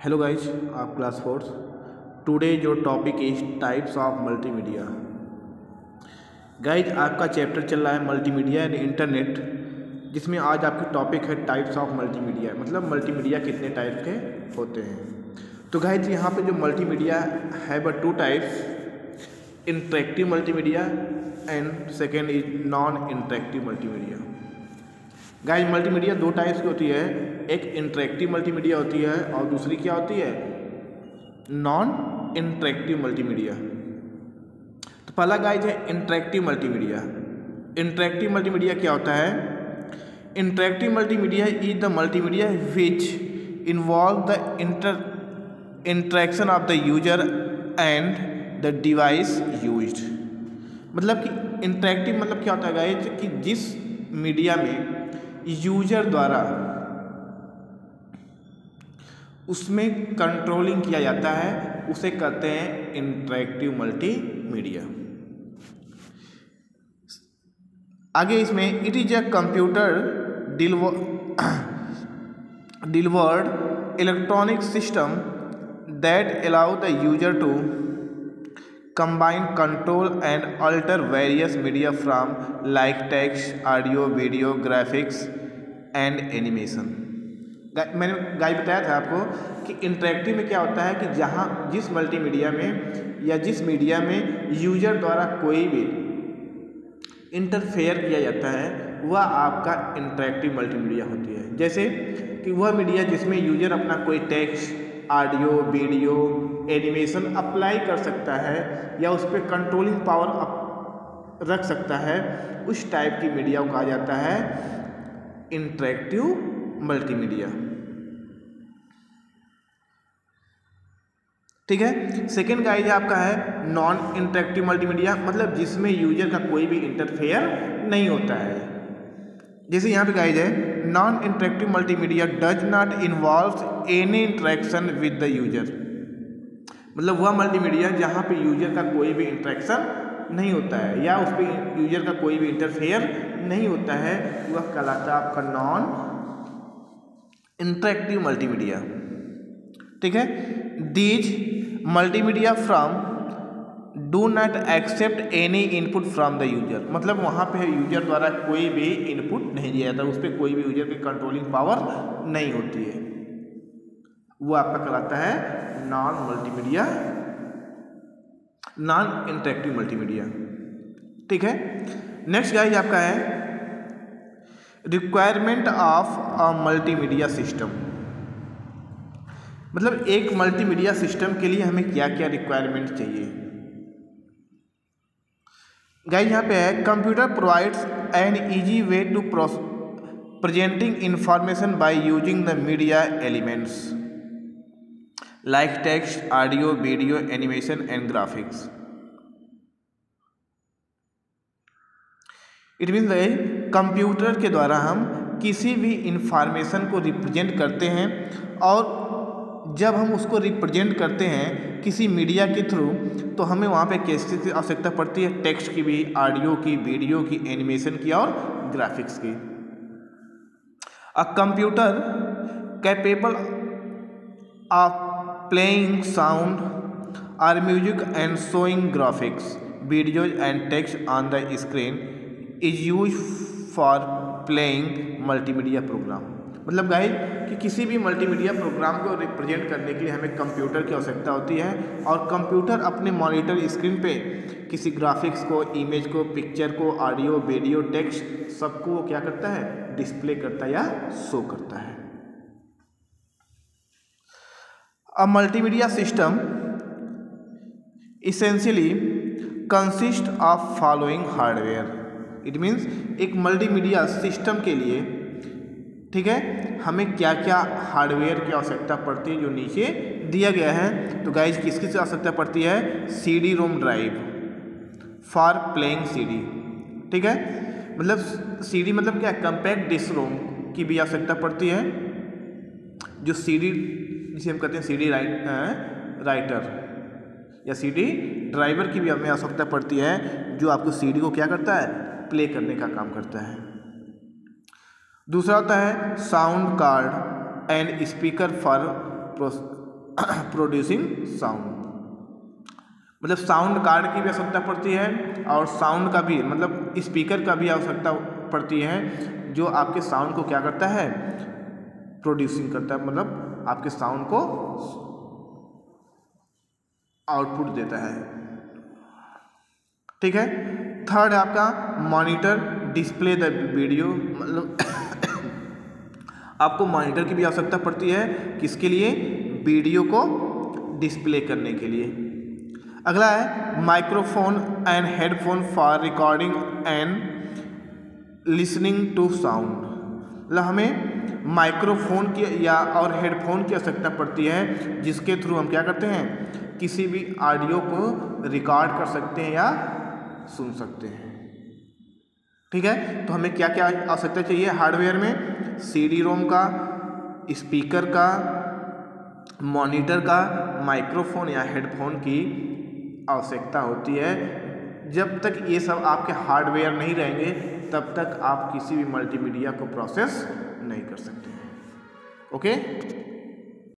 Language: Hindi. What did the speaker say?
हेलो गाइज, आप class fourth. Today your topic is types of multimedia. Guys, आपका चैप्टर चल रहा है मल्टीमीडिया एंड इंटरनेट, जिसमें आज आपकी टॉपिक है टाइप्स ऑफ मल्टीमीडिया, मतलब मल्टीमीडिया कितने टाइप के होते हैं। तो गाइज, यहाँ पे जो मल्टीमीडिया है but two types, interactive multimedia and second is non interactive multimedia. Guys, multimedia दो टाइप्स की होती है, एक इंटरेक्टिव मल्टीमीडिया होती है और दूसरी क्या होती है, नॉन इंटरेक्टिव मल्टीमीडिया। तो पहला गाइज है इंटरेक्टिव मल्टीमीडिया। इंटरेक्टिव मल्टीमीडिया क्या होता है? Interactive multimedia is the multimedia which involve the interaction of the user and the device used. मतलब कि इंटरेक्टिव मतलब क्या होता है गाइज, कि जिस मीडिया में यूजर द्वारा उसमें कंट्रोलिंग किया जाता है उसे कहते हैं इंटरेक्टिव मल्टीमीडिया। आगे इसमें it is a computer delivered electronic system that allow the user to combine control and alter various media from like text, audio, video, graphics and animation। मैंने गाइस बताया था आपको कि इंटरेक्टिव में क्या होता है कि जहाँ जिस मल्टीमीडिया में या जिस मीडिया में यूजर द्वारा कोई भी इंटरफेयर किया जाता है वह आपका इंटरेक्टिव मल्टीमीडिया होती है। जैसे कि वह मीडिया जिसमें यूजर अपना कोई text, audio, video, animation apply कर सकता है या उस पर कंट्रोलिंग पावर रख सकता है, उस टाइप की मीडिया को कहा जाता है इंटरेक्टिव मल्टीमीडिया। ठीक है। सेकेंड गाइज आपका है नॉन इंटरेक्टिव मल्टीमीडिया, मतलब जिसमें यूजर का कोई भी इंटरफेयर नहीं होता है। जैसे यहाँ पे गाइज है non interactive multimedia does not involve any interaction with the user. मतलब वह मल्टीमीडिया जहाँ पे यूजर का कोई भी इंटरेक्शन नहीं होता है या उस पर यूजर का कोई भी इंटरफेयर नहीं होता है, वह कहलाता है आपका नॉन इंटरेक्टिव मल्टीमीडिया। ठीक है। These multimedia from do not accept any input from the user. मतलब वहाँ पे यूजर द्वारा कोई भी इनपुट नहीं दिया जाता, उस पर कोई भी यूजर की कंट्रोलिंग पावर नहीं होती है, वो आपका कहलाता है non multimedia, non interactive multimedia. ठीक है। नेक्स्ट गाइस आपका है requirement of a multimedia system. मतलब एक मल्टीमीडिया सिस्टम के लिए हमें क्या क्या रिक्वायरमेंट चाहिए। गाइस यहाँ पे है computer provides an easy way to presenting information by using the media elements like text, audio, video, animation and graphics. It means computer के द्वारा हम किसी भी इंफॉर्मेशन को रिप्रेजेंट करते हैं, और जब हम उसको रिप्रेजेंट करते हैं किसी मीडिया के थ्रू तो हमें वहाँ पे किसकी की आवश्यकता पड़ती है, टेक्स्ट की भी, ऑडियो की, वीडियो की, एनिमेशन की और ग्राफिक्स की। A computer capable of playing sound और music and showing graphics, videos and text on the screen is use for playing multimedia program. मतलब गाइस कि किसी भी मल्टीमीडिया प्रोग्राम को रिप्रेजेंट करने के लिए हमें कंप्यूटर की आवश्यकता होती है, और कंप्यूटर अपने मॉनिटर स्क्रीन पे किसी ग्राफिक्स को, इमेज को, पिक्चर को, ऑडियो, वीडियो, टेक्स्ट सबको वो क्या करता है, डिस्प्ले करता है या शो करता है। A multimedia system essentially consist of following hardware. It means एक मल्टीमीडिया सिस्टम के लिए, ठीक है, हमें क्या क्या हार्डवेयर की आवश्यकता पड़ती है जो नीचे दिया गया है। तो गाइज किसकी से आवश्यकता पड़ती है, CD ROM drive for playing CD. ठीक है। मतलब सीडी मतलब क्या है, कंपैक्ट डिस्क रोम की भी आवश्यकता पड़ती है, जो सीडी जिसे हम कहते हैं सीडी राइटर या सीडी ड्राइवर की भी हमें आवश्यकता पड़ती है, जो आपको सीडी को क्या करता है, प्ले करने का काम करता है। दूसरा होता है sound card and speaker for producing sound, मतलब साउंड कार्ड की भी आवश्यकता पड़ती है और साउंड का भी मतलब स्पीकर का भी आवश्यकता पड़ती है, जो आपके साउंड को क्या करता है, प्रोड्यूसिंग करता है, मतलब आपके साउंड को आउटपुट देता है। ठीक है। थर्ड है आपका मॉनिटर डिस्प्ले द वीडियो, मतलब आपको मॉनिटर की भी आवश्यकता पड़ती है, किसके लिए, वीडियो को डिस्प्ले करने के लिए। अगला है microphone and headphone for recording and listening to sound, मतलब हमें माइक्रोफोन की या और हेडफोन की आवश्यकता पड़ती है, जिसके थ्रू हम क्या करते हैं, किसी भी ऑडियो को रिकॉर्ड कर सकते हैं या सुन सकते हैं। ठीक है। तो हमें क्या क्या आवश्यकता चाहिए हार्डवेयर में, सीडी रोम का, स्पीकर का, मॉनिटर का, माइक्रोफोन या हेडफोन की आवश्यकता होती है। जब तक ये सब आपके हार्डवेयर नहीं रहेंगे तब तक आप किसी भी मल्टीमीडिया को प्रोसेस नहीं कर सकते। ओके।